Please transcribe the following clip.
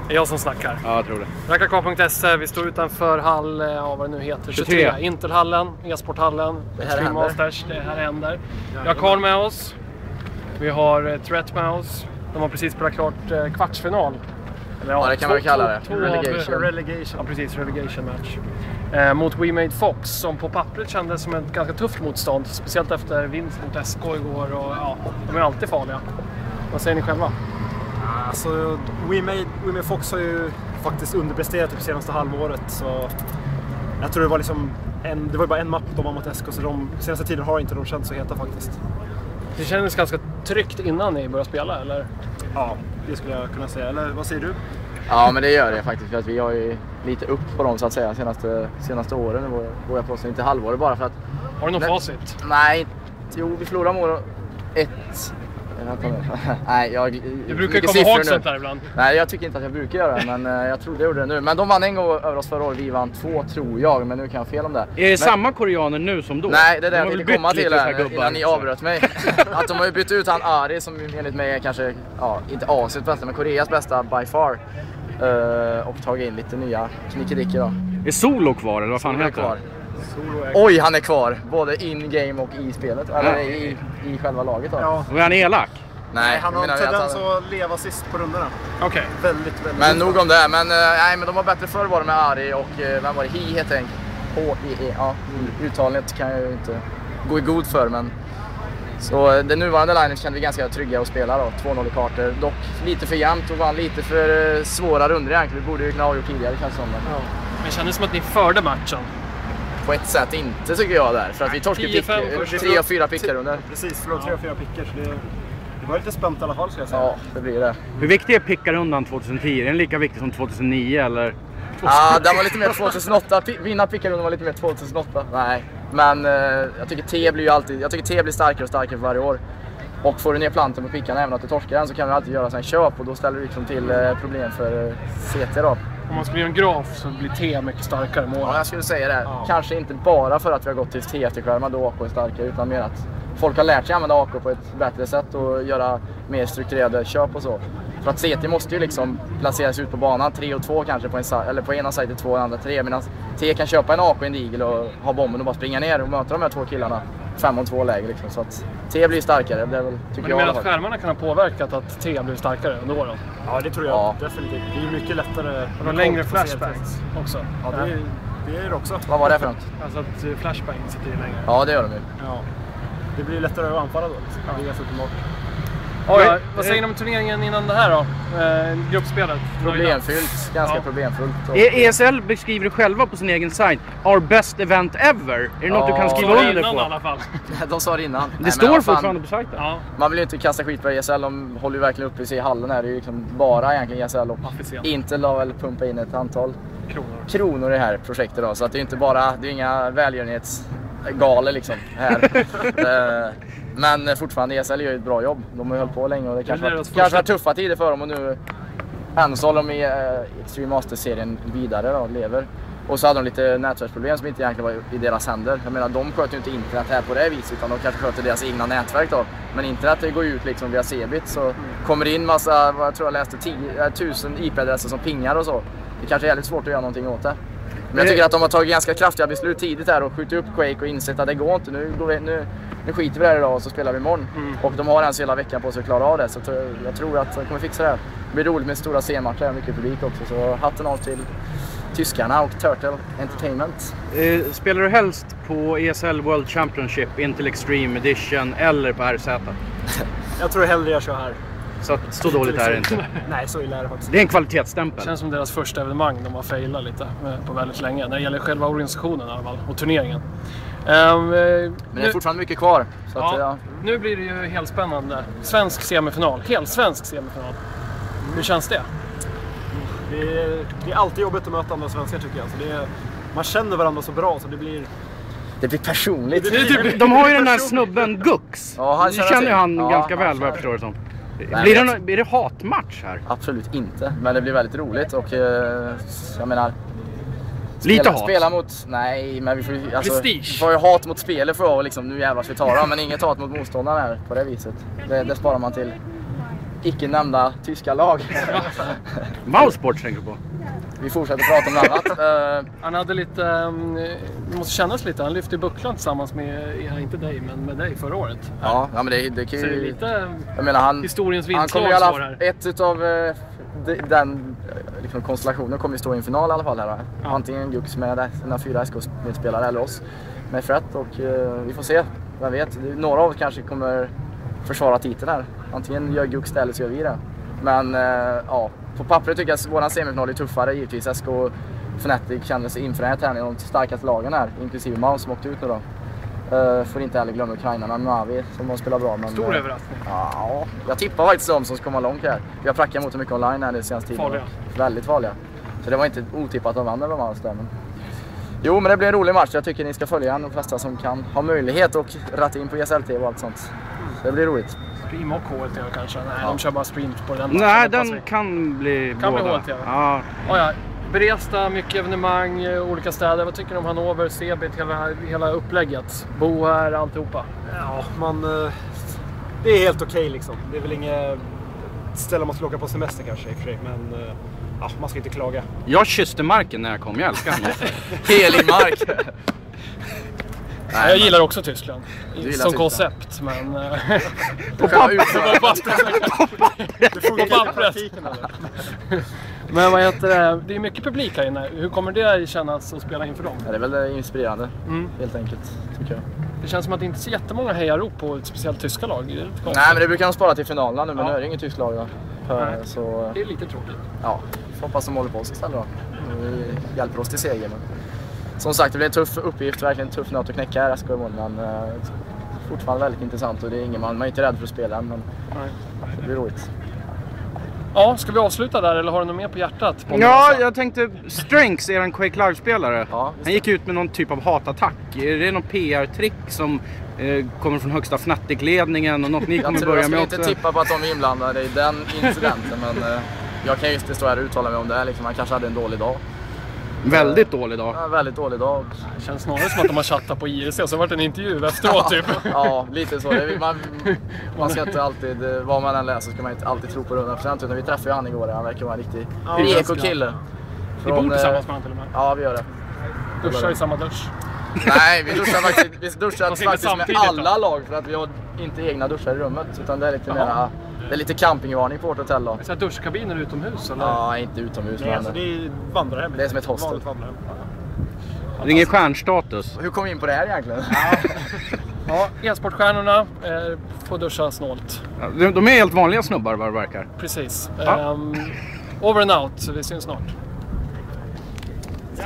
Det är jag som snackar. Ja, jag tror det. Rackarkvar.se, vi står utanför hall, vad det nu heter, 23. Intelhallen, e-sporthallen, Extreme Masters, det här händer. Vi har Carl med oss, vi har Threat med oss. De har precis spelat klart kvartsfinal. Eller, ja, det kan man kalla det. Relegation. Ja, precis, relegation match. Mot We Made Fox, som på pappret kändes som ett ganska tufft motstånd. Speciellt efter vinst mot SK igår, och ja, de är alltid farliga. Vad säger ni själva? Alltså, We Made Fox har ju faktiskt underpresterat det senaste halvåret, så jag tror det var liksom det var bara en match de var mot SK, så de senaste tiden har inte de känt så heta faktiskt. Det kändes ganska tryggt innan ni började spela, eller? Ja, det skulle jag kunna säga. Eller vad säger du? Ja, men det gör det faktiskt, för att vi har ju lite upp på dem så att säga senaste åren. Nu går jag på sig inte halvåret bara för att... Har du någon facit? Nej, jo, vi förlorar mål 1. Nej, du brukar komma ihåg sånt där ibland. Nej, jag tycker inte att jag brukar göra det, men jag tror det gjorde det nu. Men de vann en gång över oss förra året, vi vann 2 tror jag, men nu kan jag fel om det. Är det samma koreaner nu som då? Nej, det är det jag ville komma till här innan ni avbröt mig. Att de har ju bytt ut han Ari, som enligt mig är kanske, inte Asiens bästa, men Koreas bästa by far. Och tagit in lite nya knickedickor då. Är Solo kvar, eller vad fan heter det? Oj, han är kvar, både in-game och i spelet, eller i själva laget då. Ja. Och är han elak? Nej, han har en tendens att leva sist på rundorna. Okej. Väldigt. Men nog om det, men men de var bättre förr var det med Ari och vem var det? Hi heter han. H-I-E, ja. Uttalet kan jag ju inte gå i god för, men så den nuvarande linjen kände vi ganska trygga att spela då. 2-0 i kartor, dock lite för jämnt och vann lite för svåra runder egentligen. Vi borde ju kunna ha gjort tidigare, kanske som. Men det kändes som att ni förde matchen. På ett sätt inte, tycker jag där, för att vi torskade 3 och 4 pickar under. Precis, förlåt, 3 och 4 pickar, så det var lite spänt i alla fall, ska jag säga. Ja, det blir det. Hur viktig är pickarundan 2010? Är den lika viktig som 2009 eller? Ja, den var lite mer 2008. Vinna pickarundan var lite mer 2008. Nej, men jag tycker T blir starkare och starkare för varje år. Och får du ner planten på pickan, även att du torskar den, så kan du alltid göra en köp, och då ställer du liksom till problem för CT då. Om man skulle göra en graf så blir T mycket starkare mål. Ja, jag skulle säga det. Ja. Kanske inte bara för att vi har gått till T-skärmar då AK är starkare, utan mer att folk har lärt sig använda AK på ett bättre sätt och göra mer strukturerade köp och så. För att CT måste ju liksom placeras ut på banan 3 och 2 kanske på ena sidan 2 och andra 3, medan T kan köpa en AK och en Deagle och ha bomben och bara springa ner och möta de här 2 killarna 5-2 läge liksom. Så att T blir starkare, det är väl, tycker jag. Men att skärmarna kan ha påverkat att T blir starkare under åren? Ja, det tror jag definitivt. Det är mycket lättare. Det var längre flashbangs också. Ja, det är det också. Vad var det för något? Alltså att flashbangs sitter ju längre. Ja, det gör de ju. Ja. Det blir lättare att anfalla då. Liksom. Det är ganska uppenbart. Vad säger ni om turneringen innan det här då? Gruppspelet? Problemfyllt, ganska problemfullt. ESL beskriver det själva på sin egen sajt. Our best event ever. Är det något du kan skriva under på? I alla fall. De sa det innan. Det står fortfarande på sajten. Ja. Man vill ju inte kasta skit på ESL, de håller ju verkligen uppe sig i hallen här. Det är ju liksom bara egentligen ESL och inte la väl pumpa in ett antal kronor i det här projektet då. Så att det är inte bara, det är inga välgörenhetsgaler liksom här. Men fortfarande ESL gör ju ett bra jobb. De har ju hållit på länge och det kanske var tuffa tider för dem, och nu än så håller de i Extreme Masters-serien vidare då, lever. Och så hade de lite nätverksproblem som inte egentligen var i deras händer. Jag menar, de sköter ju inte internet här på det viset, utan de kanske sköter deras egna nätverk då. Men internet går ut liksom via Cebit, så kommer in massa, vad jag tror jag läste, 1000 IP-adresser som pingar och så. Det kanske är väldigt svårt att göra någonting åt det. Men jag tycker att de har tagit ganska kraftiga beslut tidigt här och skjutit upp Quake och insett att det går inte. Nu skiter vi där idag och så spelar vi imorgon. Och de har ens hela veckan på sig att klara av det, så jag tror att de kommer fixa det här. Det blir roligt med stora C-matcher och mycket publik också, så hatten av till tyskarna och Turtle Entertainment. Spelar du helst på ESL World Championship, Intel Extreme Edition eller på RZ? Jag tror hellre jag kör här. Så dåligt är det inte. Nej, så illa är det faktiskt. Det är en kvalitetsstämpel. Det känns som deras första evenemang de har failat lite på väldigt länge. När det gäller själva organisationen i alla fall, och turneringen. Men det är fortfarande mycket kvar. Så att, nu blir det ju helt spännande. Svensk semifinal. Helt svensk semifinal. Hur känns det? Det är alltid jobbigt att möta andra svenskar, tycker jag. Så man känner varandra så bra, så det blir personligt. De har ju den här snubben Gux. Ja, du känner ju han ganska väl, vad jag förstår det som. Blir det hatmatch här? Absolut inte, men det blir väldigt roligt och jag menar spela mot, nej, men vi får ju hat mot spelet för att liksom, nu jävlar vi tar dem, men inget hat mot motståndaren här på det viset. Det sparar man till icke nämnda tyska lag. Mousesports tänker du på? Vi fortsätter prata om annat. Han hade lite, det måste kännas lite, han lyfte bucklan tillsammans med, inte dig, men med dig förra året. Ja, men det kan ju... Så det är lite jag menar, historiens han vindslag kommer står här. ett utav den liksom, konstellationen kommer ju stå i en final i alla fall här. Ja. Antingen Gux med sina 4 SK-medspelare eller oss med Fret, och vi får se. Vem vet, några av oss kanske kommer försvara titeln här. Antingen gör Gux det eller så gör vi det. Men ja, på pappret tycker jag att våran semifinal är tuffare givetvis. SK och Fnatic kände sig inför den här tävlingen de starkaste lagen här, inklusive Mouse som åkte ut nu då. Får inte heller glömma ukrainarna, Navi som har spelat bra. Men, stor överraskning. Ja, jag tippar faktiskt dem som ska komma långt här. Vi har prackat mot dem mycket online här den senaste tiden. Farliga. Väldigt farliga. Så det var inte otippat att de vann över Mouse där. Men... Jo, men det blir en rolig match. Jag tycker ni ska följa de flesta som kan ha möjlighet och ratta in på ESL-TV och allt sånt. Så det blir roligt. Stream och HLTV kanske? Nej, de kör bara stream på den. Nej, den kan bli kan båda. Bli HLTV. Ja. Oh, ja. Beresta, mycket evenemang, olika städer. Vad tycker du om Hannover, Cebit, hela upplägget? Bo här, alltihopa? Ja, det är helt okej liksom. Det är väl inget ställe man ska åka på semester kanske i och för sig, men ja, man ska inte klaga. Jag kysste marken när jag kom, jag älskar Hannover. Helig mark! Nej, jag gillar också Tyskland som Tyskland. Koncept, men På pappret. På pappret. Men vad heter det? Det är mycket publik här inne. Hur kommer det kännas att spela inför dem? Ja, det är väl inspirerande, helt enkelt, tycker jag. Det känns som att det inte är så jättemånga hejarop på ett speciellt tyska lag. Nej, men det brukar de spara till finalerna nu, men nu är det inget tysk lag. Så... Det är lite tråkigt. Ja, vi får hoppas de håller på oss istället då. Vi hjälper oss till seger. Men... Som sagt, det blir en tuff uppgift, verkligen en tuff nöt att knäcka här, men fortfarande väldigt intressant, och det är ingen man är inte rädd för att spela än, men det blir roligt. Ja, ska vi avsluta där eller har du något mer på hjärtat? Ja, jag tänkte Strengths, eran Quake Live-spelare. Ja, han gick ut med någon typ av hatattack. Är det någon PR-trick som kommer från högsta Fnatic-ledningen och något ni kommer börja med också? Jag inte tippa på att de är inblandade i den incidenten, men jag kan ju inte stå här och uttala mig om det. Liksom, han kanske hade en dålig dag. Väldigt dålig dag. Ja, väldigt dålig dag. Det känns snarare som att de har chattat på IRC och så har det varit en intervju efteråt typ. Ja, lite så. Man ska inte alltid, vad man än läser ska man inte alltid tro på 100%, utan vi träffade ju han igår. Han verkar vara en riktig eko-kille. Vi bor tillsammans med han till och med. Ja, vi gör det. Duschar i samma dusch. Nej, vi duschar faktiskt med alla lag, för att vi har inte egna duschar i rummet, utan det är lite mera... Det är lite campingvarning på vårt hotell då. Så här duschkabiner utomhus eller? Ja, inte utomhus. Nej, alltså det är vandrarhem. Det är som ett hostel. Det är ingen stjärnstatus. Hur kom vi in på det här egentligen? Ja, e-sportstjärnorna får duscha snålt. Ja, de är helt vanliga snubbar vad det verkar. Precis. Ja. Over and out, så vi syns snart.